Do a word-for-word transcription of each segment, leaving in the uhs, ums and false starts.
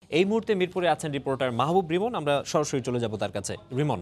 এই মুহূর্তে মিরপুরে আছেন রিপোর্টার মাহবুব রিমন। আমরা সরাসরি চলে যাব তার কাছে। রিমন,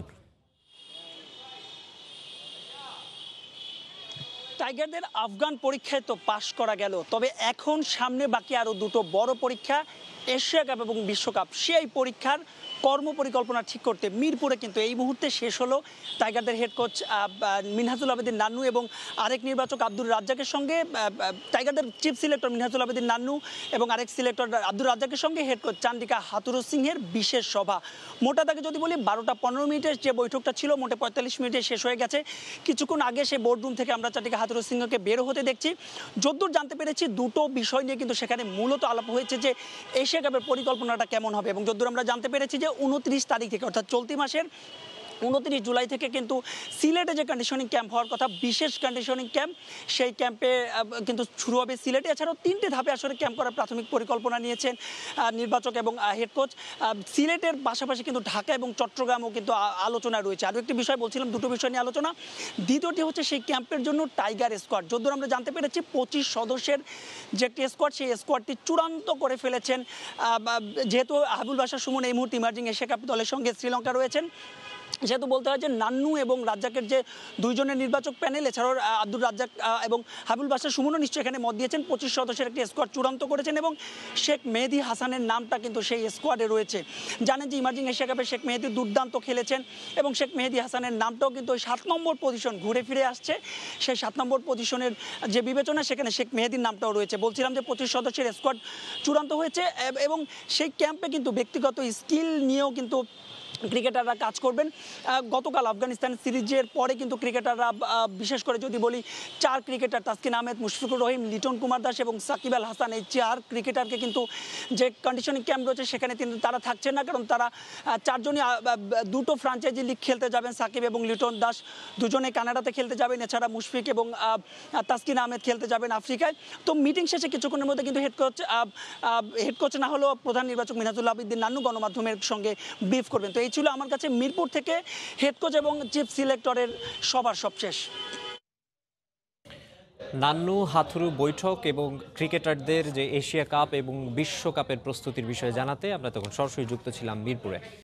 টাইগারদের আফগান পরীক্ষায় তো পাশ করা গেল, তবে এখন সামনে বাকি আরো দুটো বড় পরীক্ষা, এশিয়া কাপ এবং বিশ্বকাপ। সেই পরীক্ষার কর্ম পরিকল্পনা ঠিক করতে মিরপুরে কিন্তু এই মুহূর্তে শেষ হলো টাইগারদের হেড কোচ মিনহাজুল আবেদিন নান্নু এবং আরেক নির্বাচক আব্দুর রাজ্জাকের সঙ্গে, টাইগারদের চিফ সিলেক্টর মিনহাজুল আবেদিন নান্নু এবং আরেক সিলেক্টর আব্দুর রাজ্জাকের সঙ্গে হেড কোচ চান্দিকা হাতুরু সিংহের বিশেষ সভা। মোটা দাগে যদি বলি বারোটা পনেরো মিনিটের যে বৈঠকটা ছিল মোটে পঁয়তাল্লিশ মিনিটে শেষ হয়ে গেছে। কিছুক্ষণ আগে সেই বোর্ডরুম থেকে আমরা চান্দিকা হাতুরু সিংহকে বের হতে দেখছি। যদ্দূর জানতে পেরেছি দুটো বিষয় নিয়ে কিন্তু সেখানে মূলত আলাপ হয়েছে, যে এশিয়া কাপের পরিকল্পনাটা কেমন হবে, এবং যদ্দূর আমরা জানতে পেরেছি যে উনত্রিশ তারিখ থেকে অর্থাৎ চলতি মাসের উনত্রিশ জুলাই থেকে কিন্তু সিলেটে যে কন্ডিশনিং ক্যাম্প হওয়ার কথা, বিশেষ কন্ডিশনিং ক্যাম্প, সেই ক্যাম্পে কিন্তু শুরু হবে সিলেটে। এছাড়াও তিনটে ধাপে আসলে ক্যাম্প করার প্রাথমিক পরিকল্পনা নিয়েছেন নির্বাচক এবং হেড কোচ। সিলেটের পাশাপাশি কিন্তু ঢাকা এবং চট্টগ্রামও কিন্তু আলোচনা রয়েছে। আরও একটি বিষয় বলছিলাম, দুটো বিষয় নিয়ে আলোচনা। দ্বিতীয়টি হচ্ছে সেই ক্যাম্পের জন্য টাইগার স্কোয়াড। যদ্দূর আমরা জানতে পেরেছি পঁচিশ সদস্যের যে একটি স্কোয়াড, সেই স্কোয়াডটি চূড়ান্ত করে ফেলেছেন। যেহেতু হাবিবুল বাশার সুমন এই মুহূর্তে ইমার্জিং এশিয়া কাপ দলের সঙ্গে শ্রীলঙ্কা রয়েছেন, যেহেতু বলতে হয় যে নান্নু এবং রাজ্জাকের যে দুইজনের নির্বাচক প্যানেল, এছাড়াও আব্দুর রাজ্জাক এবং হাবিবুল বাশার সুমনও নিশ্চয়ই এখানে মত দিয়েছেন, পঁচিশ সদস্যের একটি স্কোয়াড চূড়ান্ত করেছেন এবং শেখ মেহেদী হাসানের নামটা কিন্তু সেই স্কোয়াডে রয়েছে। জানেন যে ইমার্জিং এশিয়া কাপে শেখ মেহেদী দুর্দান্ত খেলেছেন এবং শেখ মেহেদী হাসানের নামটাও কিন্তু ওই সাত নম্বর পজিশন ঘুরে ফিরে আসছে। সেই সাত নম্বর পজিশনের যে বিবেচনা, সেখানে শেখ মেহেদীর নামটাও রয়েছে। বলছিলাম যে পঁচিশ সদস্যের স্কোয়াড চূড়ান্ত হয়েছে এবং সেই ক্যাম্পে কিন্তু ব্যক্তিগত স্কিল নিয়েও কিন্তু ক্রিকেটাররা কাজ করবেন। গতকাল আফগানিস্তান সিরিজের পরে কিন্তু ক্রিকেটাররা, বিশেষ করে যদি বলি চার ক্রিকেটার তাসকিন আহমেদ, মুশফিকুর রহিম, লিটন কুমার দাস এবং সাকিব আল হাসান, এই চার ক্রিকেটারকে কিন্তু যে কন্ডিশনিং ক্যাম্প রয়েছে সেখানে কিন্তু তারা থাকছেন না, কারণ তারা চারজনই দুটো ফ্রাঞ্চাইজি লিগ খেলতে যাবেন। সাকিব এবং লিটন দাস দুজনে কানাডাতে খেলতে যাবেন, এছাড়া মুশফিক এবং তাসকিন আহমেদ খেলতে যাবেন আফ্রিকায়। তো মিটিং শেষে কিছুক্ষণের মধ্যে কিন্তু হেড কোচ হেড কোচ না হলেও প্রধান নির্বাচক মিনহাজুল আবেদিন নান্নু গণমাধ্যমের সঙ্গে ব্রিফ করবেন। তো এই ছিল আমার কাছে মিরপুর থেকে হেড কোচ এবং চিফ সিলেক্টরের সবার সবশেষ। নান্নু হাথুরু বৈঠক এবং ক্রিকেটারদের যে এশিয়া কাপ এবং বিশ্বকাপের প্রস্তুতির বিষয়ে জানাতে আমরা তখন সরাসরি যুক্ত ছিলাম মিরপুরে।